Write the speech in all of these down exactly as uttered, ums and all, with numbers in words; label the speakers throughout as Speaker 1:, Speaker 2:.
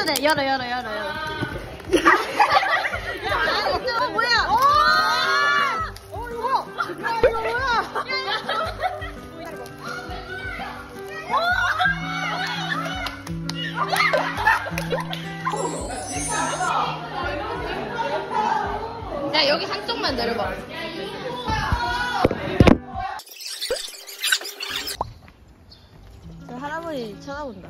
Speaker 1: 해도 돼. 열어, 열어, 열어, 열어. 야, 이거 뭐야? 어, 이거. 야, 이거 뭐야? 야, 여기 한쪽만 내려봐. 저 할아버지 쳐다본다.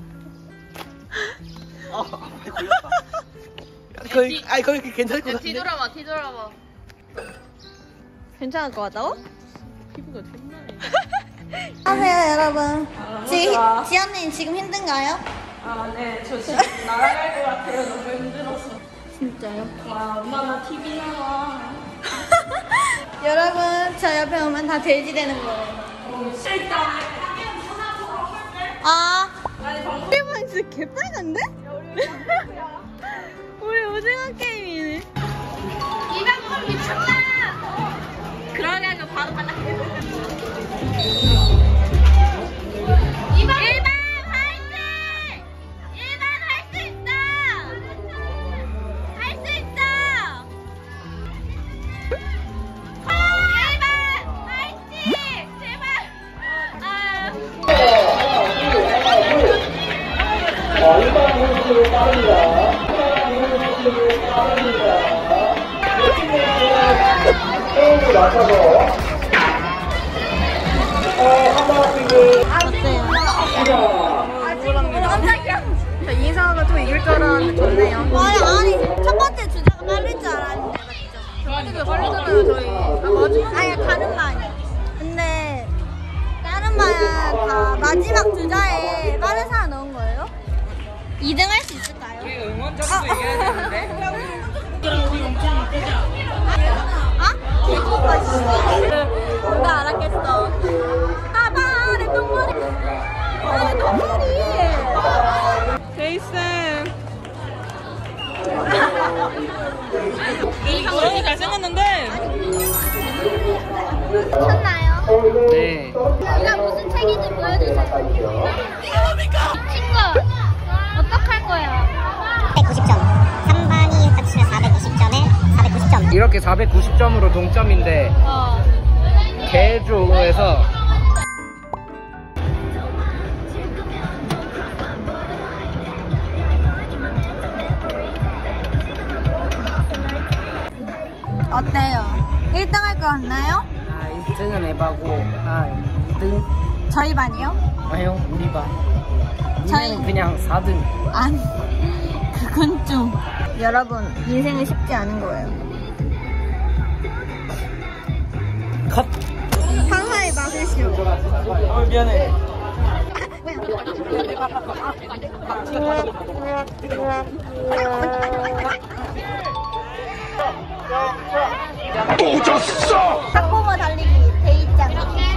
Speaker 2: 어, 걸렸다. 거기, 아니 거기 괜찮을 것 같은데.
Speaker 1: 뒤돌아봐, 뒤돌아봐. 괜찮을 것 같다고? 피부가 존나. 안녕하세요, 여러분.
Speaker 3: 아,
Speaker 1: 지, 지연님 지금 힘든가요?
Speaker 3: 아, 네. 저 지금 날아갈 것 같아요. 너무 힘들어서.
Speaker 1: 진짜요?
Speaker 3: 와, 엄마나 티비 나와.
Speaker 1: 여러분, 저 옆에 오면 다 돼지 되는 거예요.
Speaker 3: 싫다.
Speaker 1: 아, 우리 방 진짜 개빨간데? 우리 오징어 게임이네. 이 방송 미쳤다! 그러냐고 바로 가자. 일 번 화이팅! 일 번 할 수 있어! 할 수 있어! 일 번 화이팅! 제발! 아.
Speaker 4: 자, 일반 선수로 빠릅니다. 일반 선수로 빠릅니다. 호흡을 맞춰서 어, 한 바퀴를
Speaker 1: 어때요?
Speaker 4: 시작.
Speaker 1: 깜짝이야. 저 이상하가 또 이길 줄 알았는데 좋네요. 아니, 아니. 첫 번째 주자가 빠를 줄 알았는데, 맞죠? 첫 번째가 빠르잖아요, 저희. 아, 마지막. 아니, 다른 반이. 근데, 다른 반은 다 마지막 주자에 빠른 사람 넣은 거예요? 이 등 할 수 있을까요?
Speaker 3: 우리 응원자도 얘기해야 되는데.
Speaker 1: 아? 개코 맛있어. 누가 알았겠어. 봐봐, 내 똥머리. 아, 내 똥머리.
Speaker 3: 제이슨. 너무 잘생겼는데.
Speaker 1: 미쳤나요?
Speaker 2: 네.
Speaker 1: 이가 무슨 책인지 보여주세요. 친구, 어떡할 거야?
Speaker 5: 사백구십 점. 삼 반이 합치면 사백이십 점에 사백구십 점.
Speaker 2: 이렇게 사백구십 점으로 동점인데
Speaker 1: 어.
Speaker 2: 개조에서
Speaker 1: 어때요? 일 등 할 것 같나요?
Speaker 2: 아, 일 등은 에바고 아, 이 등?
Speaker 1: 저희 반이요?
Speaker 2: 아형 우리 반.
Speaker 1: 저희-
Speaker 2: 니는 그냥 사 등.
Speaker 1: 아니, 그건 좀. 여러분, 인생은 쉽지 않은 거예요.
Speaker 2: 컷.
Speaker 1: 상하의 맛을시오.
Speaker 2: 어, 미안해.
Speaker 4: 오졌어!
Speaker 1: 학부모 달리기 대입장.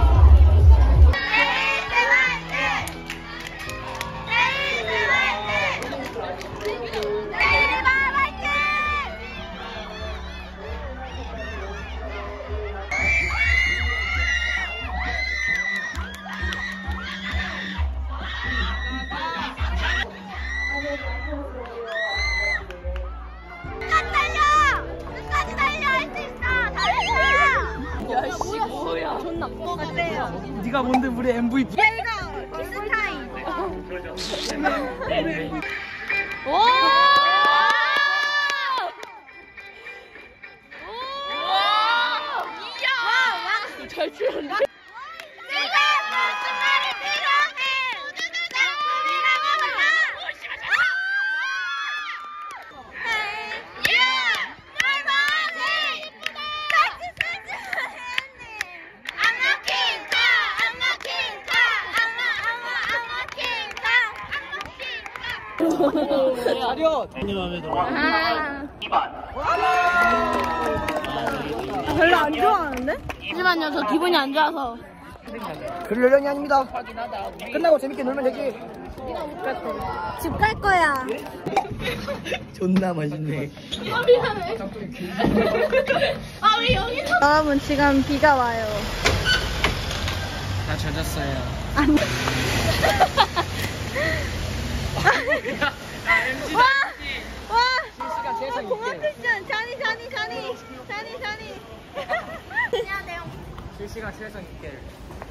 Speaker 2: 네가 뭔데 우리 엠브이피.
Speaker 1: 야, 이거 키스타임. 오! 잘 추는데? 내가 무슨 말이 필요해? 이라고 말라. 야, 널 봐야지. 같이 쓰지 킹카, 악마 킹카, 악마, 악마, 악마 킹카, 악마 킹카.
Speaker 2: 차렷.
Speaker 1: 별로 안 좋아하는데? 잠시만요, 저 기분이 안 좋아서.
Speaker 2: 그럴 연령이 아닙니다. 끝나고 재밌게 놀면 되지.
Speaker 1: 집 갈 거야.
Speaker 2: 존나 맛있네.
Speaker 1: 아, 미안해. 아, 왜 여기서? 여러분, 지금 비가 와요.
Speaker 2: 다 젖었어요.
Speaker 1: 아니. 와! 샤니 샤니. 안녕하세요.
Speaker 2: 실시간 최선 있게.